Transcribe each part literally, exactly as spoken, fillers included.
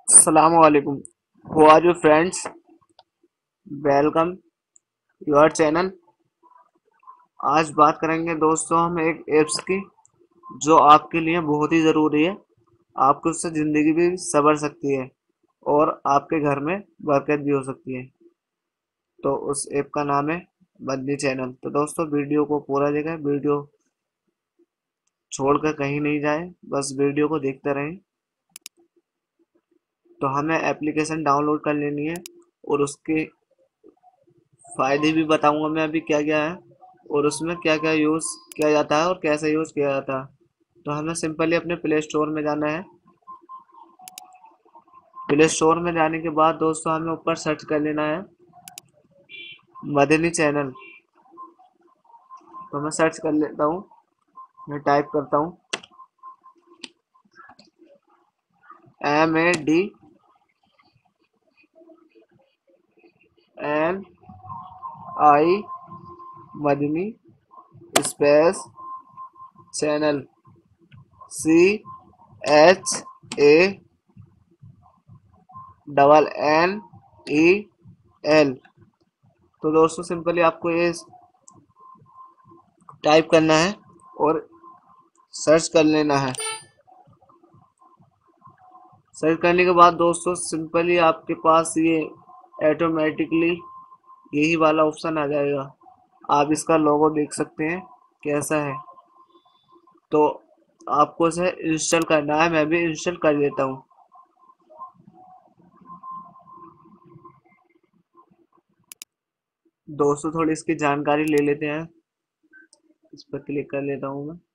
Assalamualaikum. Who are you friends? Welcome your channel. आज बात करेंगे दोस्तों हम एक ऐप्स की जो आपके लिए बहुत ही ज़रूरी है। आपकी उससे ज़िंदगी भी संवर सकती है और आपके घर में बरकत भी हो सकती है। तो उस ऐप का नाम है बदनी चैनल। तो दोस्तों वीडियो को पूरा देखें, वीडियो छोड़कर कहीं नहीं जाए, बस वीडियो को देखते रहें। तो हमें एप्लीकेशन डाउनलोड कर लेनी है और उसके फायदे भी बताऊंगा मैं अभी क्या क्या है और उसमें क्या क्या यूज़ किया जाता है और कैसे यूज़ किया जाता है। तो हमें सिंपली अपने प्ले स्टोर में जाना है। प्ले स्टोर में जाने के बाद दोस्तों हमें ऊपर सर्च कर लेना है मदनी चैनल। तो मैं सर्च कर लेता हूँ, मैं टाइप करता हूँ M A D N I Madani space channel C H A double N E L. तो दोस्तों सिंपली आपको ये टाइप करना है और सर्च कर लेना है। सर्च करने के बाद दोस्तों सिंपली आपके पास ये ऑटोमेटिकली यही वाला ऑप्शन आ जाएगा। आप इसका लोगो देख सकते हैं कैसा है। तो आपको इसे इंस्टॉल करना है, मैं भी इंस्टॉल कर लेता हूँ। दोस्तों थोड़ी इसकी जानकारी ले लेते हैं। इस पर क्लिक कर लेता हूँ मैं।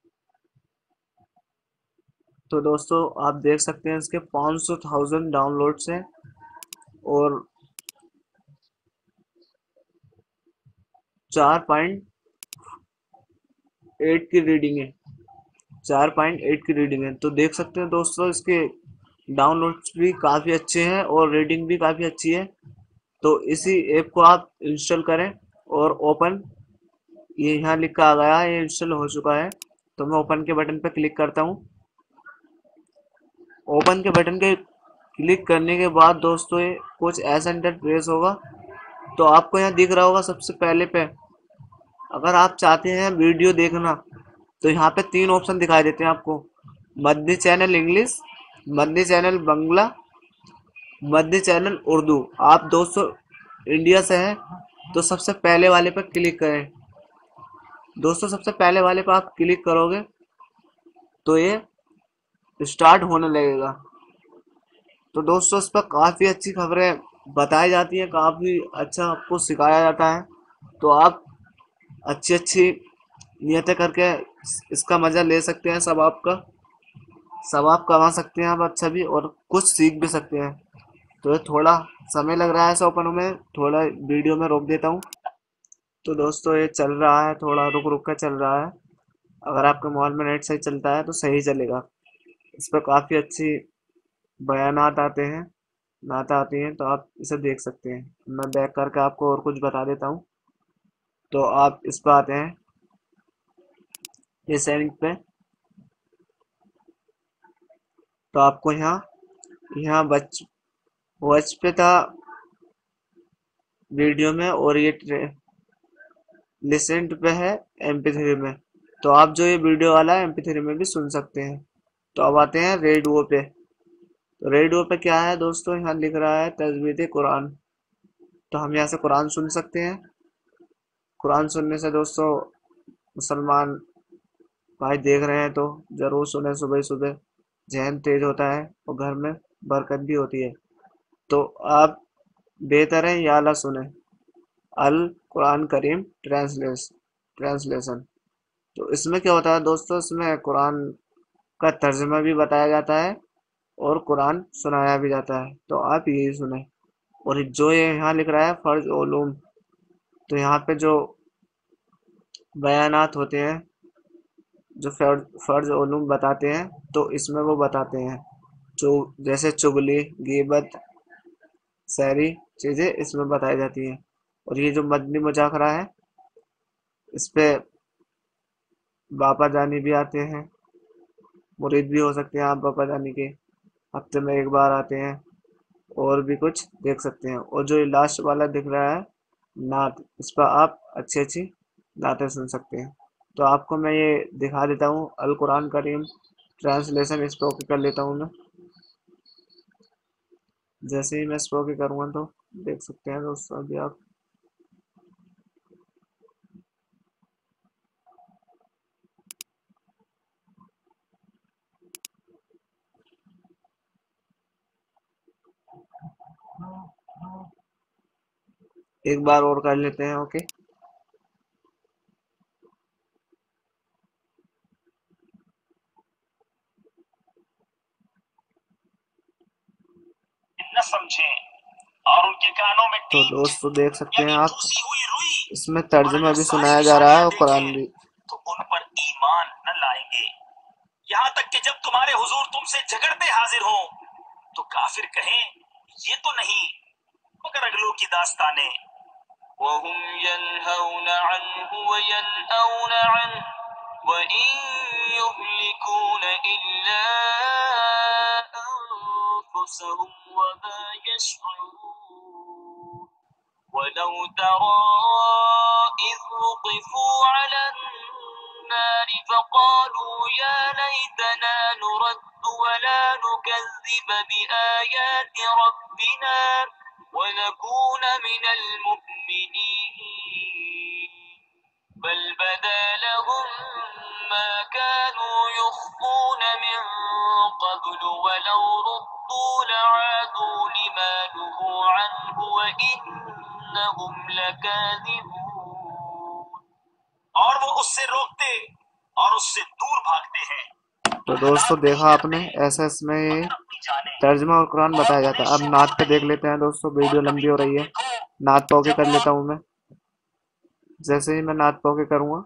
तो दोस्तों आप देख सकते हैं इसके पाँच सौ थाउजेंड डाउनलोड्स हैं और चार पॉइंट एट की रीडिंग है। चार पॉइंट एट की रीडिंग है। तो देख सकते हैं दोस्तों इसके डाउनलोड्स भी काफ़ी अच्छे हैं और रेटिंग भी काफ़ी अच्छी है। तो इसी ऐप को आप इंस्टॉल करें और ओपन, ये यहाँ लिखा आ गया है ये इंस्टॉल हो चुका है। तो मैं ओपन के बटन पर क्लिक करता हूँ। ओपन के बटन के क्लिक करने के बाद दोस्तों ये कुछ ऐसा इंटरफेस होगा। तो आपको यहाँ दिख रहा होगा सबसे पहले पे, अगर आप चाहते हैं वीडियो देखना तो यहाँ पे तीन ऑप्शन दिखाई देते हैं आपको। Madani channel English, Madani channel Bangla, Madani channel Urdu. आप दोस्तों इंडिया से हैं तो सबसे पहले वाले पर क्लिक करें। दोस्तों सबसे पहले वाले पर आप क्लिक करोगे तो ये स्टार्ट होने लगेगा। तो दोस्तों इस पर काफ़ी अच्छी खबरें बताई जाती हैं, काफ़ी अच्छा आपको सिखाया जाता है। तो आप अच्छी अच्छी नियतें करके इसका मज़ा ले सकते हैं। सब आपका सवाब कमा सकते हैं आप अच्छा भी, और कुछ सीख भी सकते हैं। तो ये थोड़ा समय लग रहा है ऐसा ओपन में, थोड़ा वीडियो में रोक देता हूँ। तो दोस्तों ये चल रहा है, थोड़ा रुक रुक कर चल रहा है। अगर आपके मोबाइल में नेट सही चलता है तो सही चलेगा। इस पर काफ़ी अच्छी बयानात आते हैं, नात आती हैं, तो आप इसे देख सकते हैं। मैं बैक करके आपको और कुछ बता देता हूँ। तो आप इस पर आते हैं ये सेटिंग पे। तो आपको यहाँ यहाँ बच वॉच पे था वीडियो में, और ये लिसेंट पे है एम पी थ्री में। तो आप जो ये वीडियो वाला है एम पी थ्री में भी सुन सकते हैं। तो अब आते हैं रेडियो पे। तो रेडियो पे क्या है दोस्तों, यहाँ लिख रहा है तजवीद कुरान। तो हम यहाँ से कुरान सुन सकते हैं। कुरान सुनने से दोस्तों मुसलमान भाई देख रहे हैं तो ज़रूर सुने सुबह सुबह, जहन तेज होता है और घर में बरकत भी होती है। तो आप बेहतर है या अल्लाह सुने अल कुरान करीम ट्रांसलेस ट्रांसलेशन। तो इसमें क्या होता है दोस्तों, इसमें कुरान का तर्जुमा भी बताया जाता है और कुरान सुनाया भी जाता है। तो आप यही सुने। और जो ये यहाँ लिख रहा है फ़र्ज उलूम, तो यहाँ पे जो बयानात होते हैं, जो फर्ज फ़र्ज उलूम बताते हैं, तो इसमें वो बताते हैं जो जैसे चुगली, गीबत, सैरी चीज़ें इसमें बताई जाती हैं। और ये जो मदनी मुजाकरा है, इस पे बाबा जानी भी आते हैं, मुरीद भी हो सकते हैं आप बाबा जानी के। हफ्ते में एक बार आते हैं, और भी कुछ देख सकते हैं। और जो ये लास्ट वाला दिख रहा है नात, इस पर आप अच्छी अच्छी नातें सुन सकते हैं। तो आपको मैं ये दिखा देता हूँ अल कुरान करीम ट्रांसलेशन, इस पर ओके कर लेता हूँ मैं। जैसे ही मैं इस पर ओके करूँगा तो देख सकते हैं दोस्तों अभी आप। एक बार और कर लेते हैं ओके। न समझें और उनके कानों में तो टीट दोस्तों देख सकते हैं यानी आप, ठूसी हुई रुई इसमें और तर्जुमा अगर भी सारी सुनाया जा रहा है निशानियां और कुरान देखें भी। तो उन पर ईमान न लाएंगे। यहाँ तक कि जब तुम्हारे हुजूर तुमसे झगड़ते हाजिर हो तो काफिर कहें ये तो नहीं, मगर अगलों की दास्तानें। वहुम यन्हौन अन्हु व यन्औन अन्हु व इन युहलिकून इल्ला अनफुसहुम व मा यशऊरून। वलौ तरा इज़ वुक़िफू अला النار فقالوا يا ليتنا نرد ولا نكذب بآيات ربنا ونكون من المؤمنين بل بدا لهم ما كانوا يخفون من قبل ولو ردوا لعادوا لما نهوا عنه وإنهم لكاذبون। और वो उससे रोकते और उससे दूर भागते हैं। तो दोस्तों देखा आपने, ऐसा इसमें ये तर्जुमा और कुरान बताया जाता है। अब नात पे देख लेते हैं दोस्तों, वीडियो लंबी हो रही है। नात पे ओके कर लेता हूँ मैं। जैसे ही मैं नात पे ओके करूँगा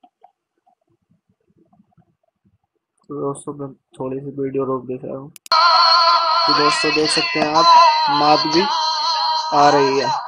तो दोस्तों मैं थोड़ी सी वीडियो रोक देता हूँ। तो दोस्तों देख सकते हैं आप, नात भी आ रही है।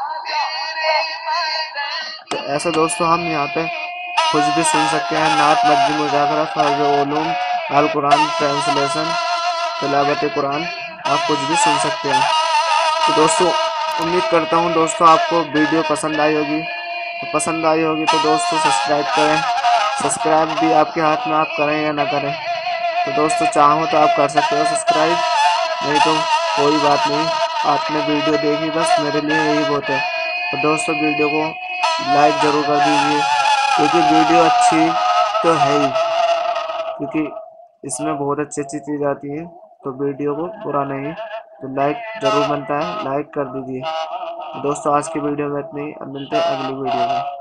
तो ऐसा दोस्तों हम यहाँ पे कुछ भी सुन सकते हैं। नात, मज्जी मुजाकरा, फर्ज उलूम, अल कुरान ट्रांसलेशन, तिलावत कुरान, आप कुछ भी सुन सकते हैं। तो दोस्तों उम्मीद करता हूँ दोस्तों आपको वीडियो पसंद आई होगी। तो पसंद आई होगी तो दोस्तों सब्सक्राइब करें। सब्सक्राइब भी आपके हाथ में, आप करें या ना करें। तो दोस्तों चाहो तो आप कर सकते हो सब्सक्राइब, नहीं तो कोई बात नहीं, आपने वीडियो देखी बस मेरे लिए यही बहुत है। तो दोस्तों वीडियो को लाइक ज़रूर कर दीजिए, क्योंकि वीडियो अच्छी तो है ही, क्योंकि इसमें बहुत अच्छी अच्छी चीज़ आती है। तो वीडियो को बुरा नहीं, तो लाइक ज़रूर बनता है, लाइक कर दीजिए। दोस्तों आज की वीडियो में इतनी ही, अब मिलते हैं अगली वीडियो में।